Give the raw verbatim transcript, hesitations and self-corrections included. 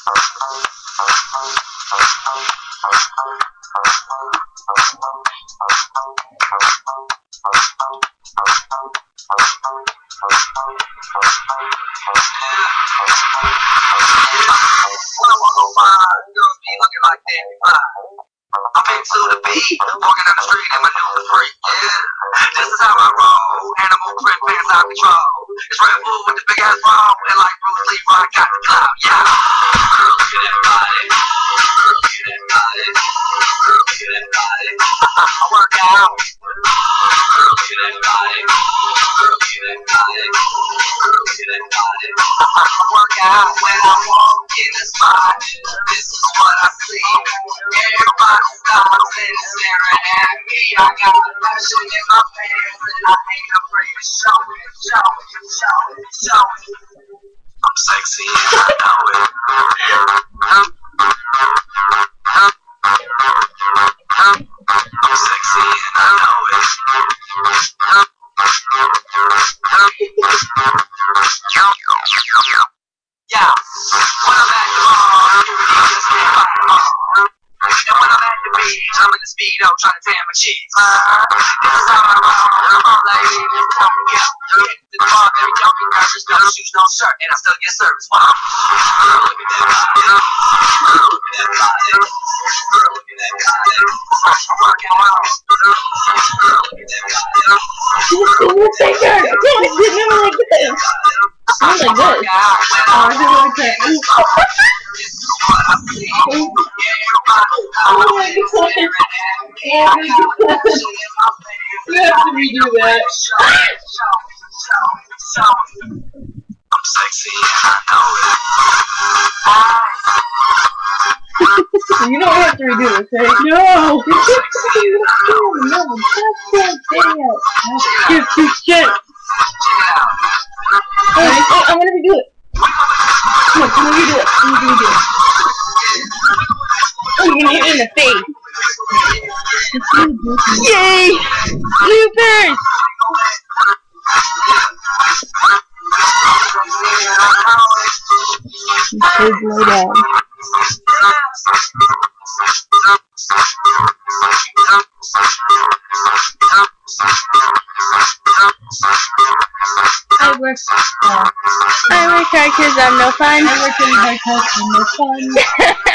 Like that, I'm into the beat, walking down the street and maneuver free, yeah. This is how I roll, animal print pants out control. It's Red Bull with the big ass bra, and like Bruce Lee, I got the clout, yeah. Girl, look at that body, girl, look at that body, girl, look at that body. I work out, girl, look at that body, girl, look at that body, girl, look at that body. I work out when I walk in the spot. This is what I see. Everybody stops and is staring at me. I got passion in my pants and I ain't afraid to show it, show it, show it, show it. I'm sexy and I know it. I'm sexy and I know it. Yeah, when I'm at the mall, security just can't find them all. And when I'm at the beach, I'm in the speedo trying to tan my cheeks. Uh, this is how I roll. All ladies, just come and get up. You hit the bar, every jumping girl, just no shoes, no shirt, and I still get service. Wow. Girl, look at that body. Girl, look at that body. Girl, look at that body. I'm working out. Girl, look at that body. What's that girl? It's never like this. Sounds like this. Oh, I do like that. Oh my god. You have to redo that. I'm sexy and I know it. You don't have to redo this, right? No! No, that's so bad. Give two shit. Wait, wait, I'm gonna redo it. Come on, let me redo it. Let me redo it. Oh, you're gonna hit it in the face. Yay! Bloopers! So blow down. I work. Uh, I work hard because I'm no fun. I work really hard because I'm no fun.